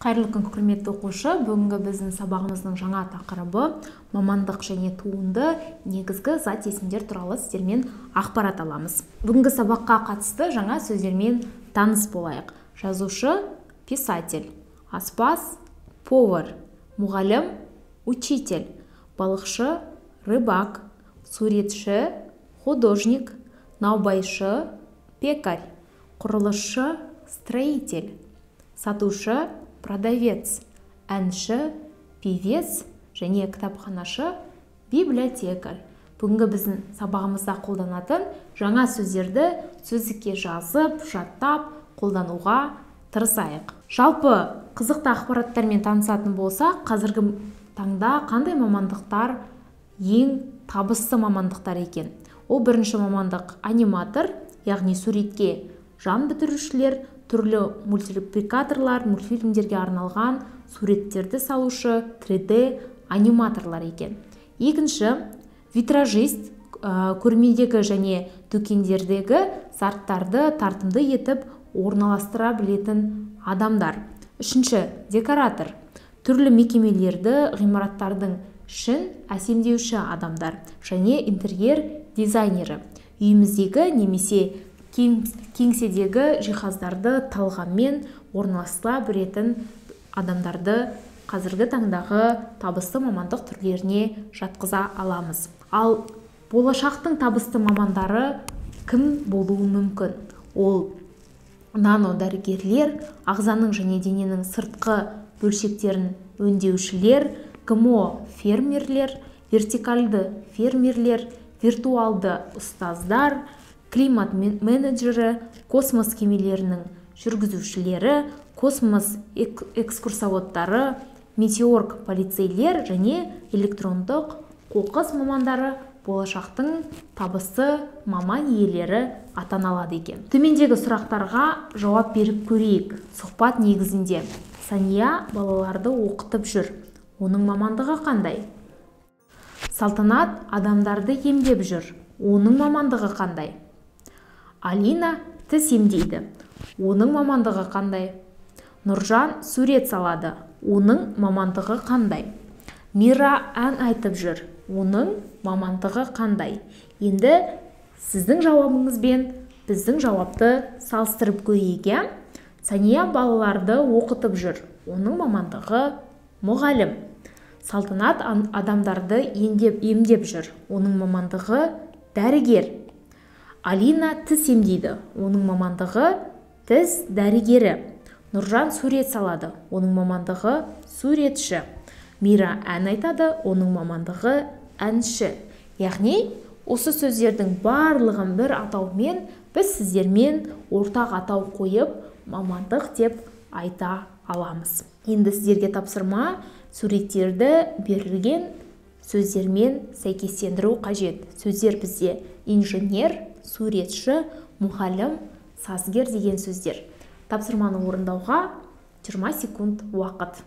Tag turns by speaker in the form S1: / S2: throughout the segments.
S1: Қайырлы күн, құрметті оқушы. Бүгінгі біздің сабағымыздың жаңа тақырыбы мамандық және туынды негізгі зат есімдер туралы сіздермен ақпарат аламыз. Бүгінгі сабаққа қатысты жаңа сөздермен таныс болайық. Жазушы – писатель, аспаз – повар, мұғалім – учитель, балықшы – рыбак, суретші – художник, наубайшы – пекарь, құрылысшы – строитель, сатушы – продавец, әнші, певец және кітапханашы, библиотекарь. Бүгінгі біздің сабағымызда қолданатын жаңа сөздерді сөздікке жазып, жаттап, қолдануға тырысайық. Жалпы қызықты ақпараттармен танысатын болса, қазіргі таңда қандай мамандықтар ең табысты мамандықтар екен? Ол бірінші мамандық аниматор, яғни суретке жан бітірушілер, түрлі мультипликаторлар, мультфильмдерге арналған суреттерді салушы 3D аниматорлар екен. Екінші витражист, көрмедегі және дүкендердегі заттарды тартымды етіп орналастыра білетін адамдар. Үшінші декоратор, түрлі мекемелерді, ғимараттардың ішін әсемдеуші адамдар. Және интерьер дизайнері, үйіміздегі немесе кеңседегі жиһаздарды талғаммен орналастыра білетін адамдарды қазіргі таңдағы табысты мамандық түрлеріне жатқыза аламыз. Ал болашақтың табысты мамандары кім болуы мүмкін? Ол нано-дәрігерлер, ағзаның және дененің сыртқы бөлшектерін өңдеушілер, ГМО фермерлер, вертикальды фермерлер, виртуалды ұстаздар, климат менеджері, космос кемелерінің жүргізушілері, космос экскурсоводтары, метеорг полицейлер және электрондық қоқыс мамандары болашақтың табысты маман иелері атаналады екен. Төмендегі сұрақтарға жауап беріп көрейік. Сұхбат негізінде. Сания балаларды оқытып жүр. Оның мамандығы қандай? Салтанат адамдарды емдеп жүр. Оның мамандығы қандай? Алина тіс емдейді. Оның мамандығы қандай? Нұржан сурет салады. Оның мамандығы қандай? Мира ән айтып жүр. Оның мамандығы қандай? Енді сіздің жауабыңызбен біздің жауапты салыстырып көрейік. Сания балаларды оқытып жүр. Оның мамандығы мұғалім. Салтанат адамдарды емдеп жүр. Оның мамандығы дәрігер. Алина тіс емдейді. Оның мамандығы тіс дәрігері. Нұржан сурет салады. Оның мамандығы суретші. Мира ән айтады. Оның мамандығы әнші. Яғни, осы сөздердің барлығын бір атаумен біз сіздермен ортақ атау қойып, мамандық деп айта аламыз. Енді сіздерге тапсырма суреттерді берілген сөздермен сәйкестендіру қажет. Сөздер бізде инженер, суретші, мұғалім, сазгер деген сөздер. Тапсырманы орындауға 20 секунд уақыт.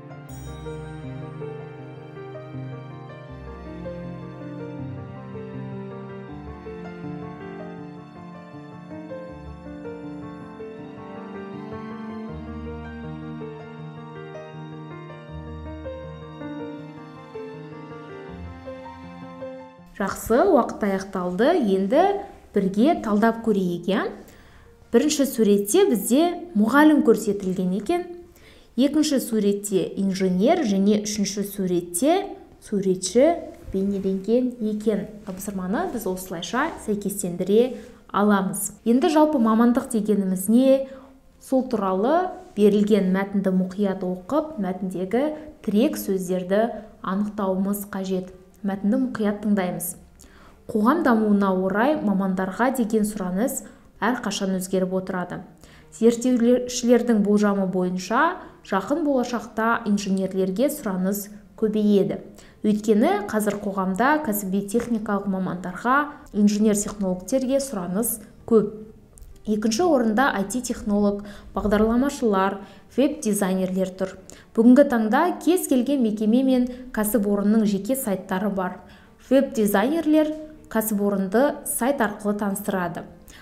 S1: Жақсы, уақыт аяқталды. Енді бірге талдап көрейік. Бірінші суретте бізде мұғалім көрсетілген екен. Екінші суретте инженер және үшінші суретте суретші бейнеленген екен. Тапсырманы біз осылайша сәйкестендіре аламыз. Енді жалпы мамандық дегеніміз не? Сол туралы берілген мәтінді мұқият оқып, мәтіндегі тірек сөздерді анықтауымыз қажет. Мәтінді мұқият тыңдаймыз. Қоғам дамуына орай мамандарға деген сұраныс әрқашан өзгеріп отырады. Зерттеушілердің болжамы бойынша жақын болашақта инженерлерге сұраныс көбейеді. Өйткені қазір қоғамда кәсіби техникалық мамандарға, инженер-технологтерге сұраныс көп. Екінші орында IT-технолог, бағдарламашылар, веб-дизайнерлер тұр. Бүгінгі таңда кез келген мекеме мен кәсіпорынның жеке сайттары бар. Веб-дизайнерлер кәсіпорынды сайт арқылы таныстырады.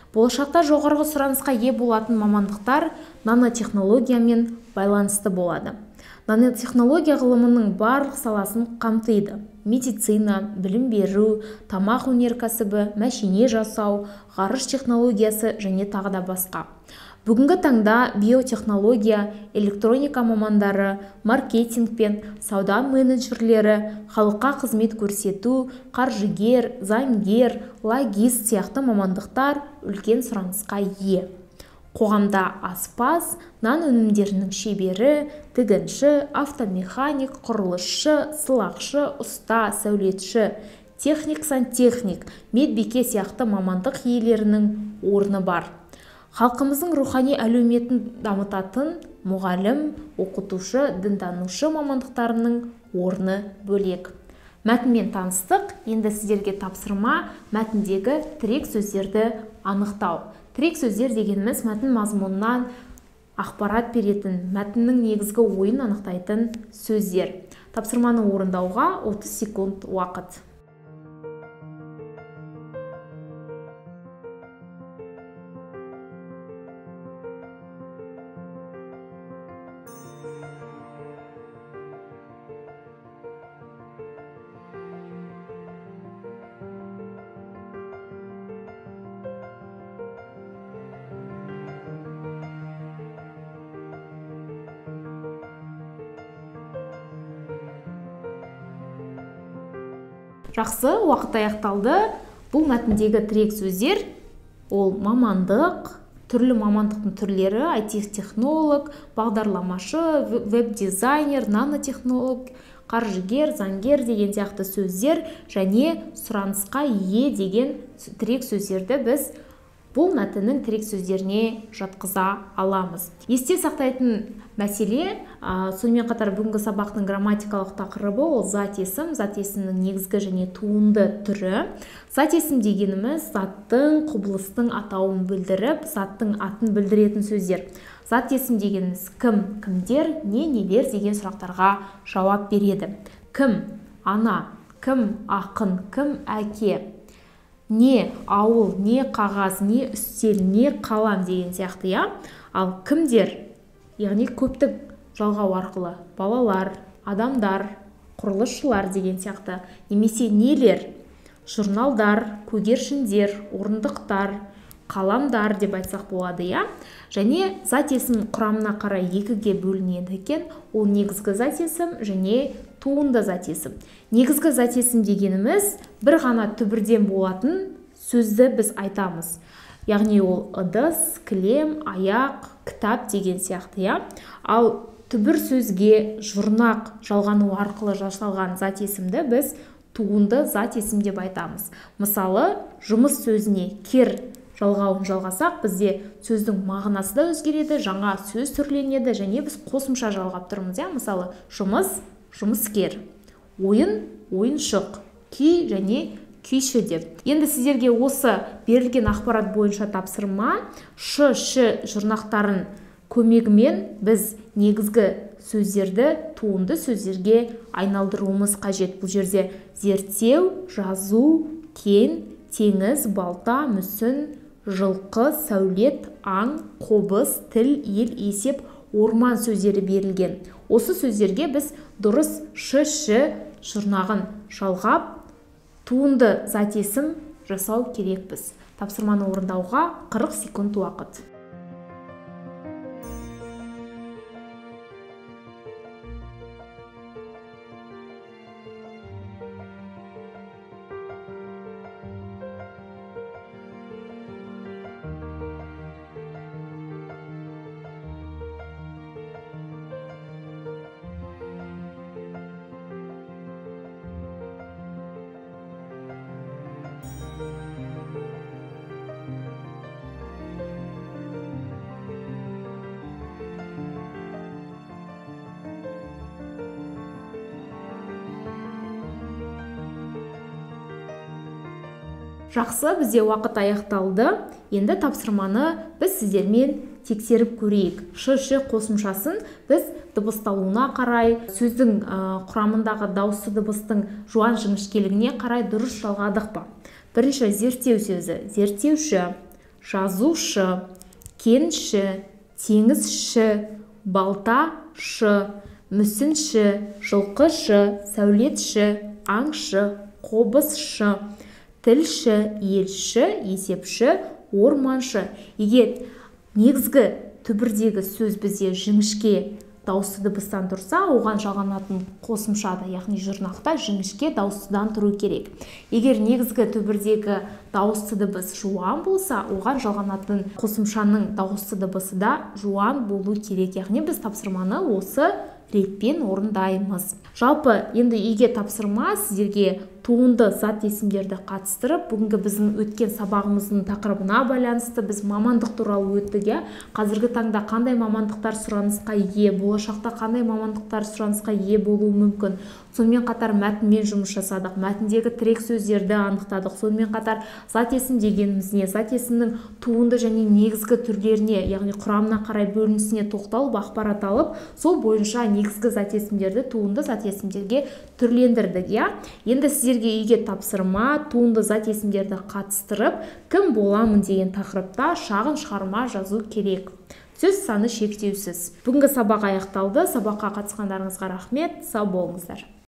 S1: Болашақта жоғарғы сұранысқа ие болатын мамандықтар нанотехнологиямен байланысты болады. Нанотехнология ғылымының барлық саласын қамтиды. Медицина, білім беру, тамақ өнеркәсібі, мәшине жасау, ғарыш технологиясы және тағы да басқа. Бүгінгі таңда биотехнология, электроника мамандары, маркетинг пен сауда менеджерлері, халыққа қызмет көрсету, қаржыгер, заңгер, логист сияқты мамандықтар үлкен сұранысқа ие. Қоғамда аспаз, нан өнімдерінің шебері, тігінші, автомеханик, құрылысшы, сылақшы, ұста, сәулетші, техник-сантехник, медбике сияқты мамандық иелерінің орны бар. Халқымыздың рухани әлеуметін дамытатын мұғалім, оқытушы, дінтанушы мамандықтарының орны бөлек. Мәтінмен таныстық, енді сіздерге тапсырма мәтіндегі тірек сөздерді анықтау. Тірек сөздер дегеніміз мәтін мазмұнынан ақпарат беретін, мәтіннің негізгі ойын анықтайтын сөздер. Тапсырманы орындауға 30 секунд уақыт. Жақсы, уақыт аяқталды. Бұл мәтіндегі тірек сөздер ол мамандық, түрлі мамандықтың түрлері, IT-технолог, бағдарламашы, веб-дизайнер, нанотехнолог, қаржыгер, заңгер деген сияқты сөздер және сұранысқа ие деген тірек сөздерді біз бұл мәтіннің тірек сөздеріне жатқыза аламыз. Есте сақтайтын мәселе, сонымен қатар бүгінгі сабақтың грамматикалық тақырыбы ол зат есім, зат есімнің негізгі және туынды түрі. Зат есім дегеніміз заттың, құбылыстың атауын білдіріп, заттың атын білдіретін сөздер. Зат есім дегеніміз кім, кімдер, не, нелер деген сұрақтарға жауап береді. Кім, ана, кім, ақын, кім, әке. Не ауыл, не қағаз, не үстел, не қалам деген сияқты, я? Ал кімдер, яғни көптік жалғау арқылы балалар, адамдар, құрылысшылар деген сияқты, немесе нелер, журналдар, көгершіндер, орындықтар, қаламдар деп айтсақ болады, я? Және зат есім құрамына қарай екіге бөлінеді екен. Ол негізгі зат есім және туынды зат есім. Негізгі зат есім дегеніміз бір ғана түбірден болатын сөзді біз айтамыз. Яғни ол ыдыс, кілем, аяқ, кітап деген сияқты, я? Ал түбір сөзге жұрнақ жалғану арқылы жасалған зат есімді біз туынды зат есім деп айтамыз. Мысалы, жұмыс сөзіне кер жалғауын жалғасақ, бізде сөздің мағынасы да өзгереді, жаңа сөз түрленеді және біз қосымша жалғап тұрмыз, я? Мысалы, жұмыс, жұмыскер, ойын, ойыншық, күй және күйші деп. Енді сіздерге осы берілген ақпарат бойынша тапсырма, ш, жұрнақтарын көмегімен біз негізгі сөздерді туынды сөздерге айналдыруымыз қажет. Бұл жерде зерттеу, жазу, кен, теңіз, балта, мүсін, жылқы, сәулет, аң, қобыз, тіл, ел, есеп, орман сөздері берілген. Осы сөздерге біз дұрыс ш жұрнағын жалғап, туынды зат есім жасау керекпіз. Тапсырманы орындауға 40 секунд уақыт. Жақсы, бізде уақыт аяқталды. Енді тапсырманы біз сіздермен тексеріп көрейік. ш қосымшасын біз дыбысталуына қарай, сөздің құрамындағы дауысты дыбыстың жуан жіңішкелігіне қарай дұрыс жалғадық па? Бірінші, зерттеу сөзі. Зерттеуші, жазушы, кенші, теңізші, балташы, мүсінші, жылқышы, сәулетші, аңшы, қобызшы, тілші, елші, есепші, орманшы. Егер негізгі түбірдегі сөз бізде жіңішке дауысты дыбыстан тұрса, оған жалғанатын қосымшада, яғни жұрнақта жіңішке дауыстыдан тұру керек. Егер негізгі түбірдегі дауысты дыбыс жуан болса, оған жалғанатын қосымшаның дауысты дыбысы да жуан болу керек. Яғни біз тапсырманы осы ретпен орындаймыз. Жалпы енді үйге тапсырма сіздерге туынды зат есімдерді қатыстырып, бүгінгі біздің өткен сабағымыздың тақырыбына байланысты біз мамандық туралы өттік. Қазіргі таңда қандай мамандықтар сұранысқа ие, болашақта қандай мамандықтар сұранысқа ие болуы мүмкін. Сонымен қатар мәтінмен жұмыс жасадық, мәтіндегі тірек сөздерді анықтадық. Сонымен қатар зат есім дегеніміз не? Зат есімнің туынды және негізгі түрлеріне, яғни құрамына қарай бөлінісіне тоқталып, ақпарат алып, сол бойынша негізгі зат есімдерді туынды зат есімдерге түрлендірдік. Енді сіздерге үйге тапсырма туынды зат есімдерді қатыстырып, кім боламын деген тақырыпта шағын шығарма жазу керек. Сөз саны шектеусіз. Бүгінгі сабақ аяқталды. Сабаққа қатысқандарыңызға рахмет. Сау болыңыздар.